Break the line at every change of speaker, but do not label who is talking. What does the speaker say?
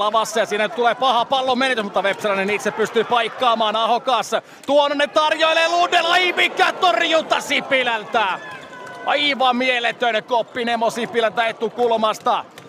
lavassa ja siinä tulee paha pallon menetys, mutta Vepsäläinen itse pystyy paikkaamaan Ahokas. Tuononen tarjoilee Lundella, ei mikä torjunta Sipilältä. Aivan mieletön koppi Nemo Sipilältä etukulmasta.